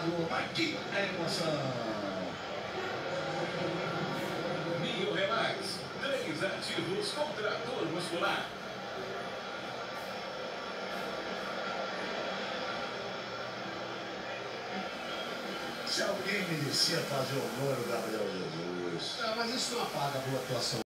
Galo, aqui é emoção. Biorelax, 3 ativos contra dor muscular. Se alguém merecia fazer honor ao Gabriel Jesus. Mas isso não apaga a boa atuação.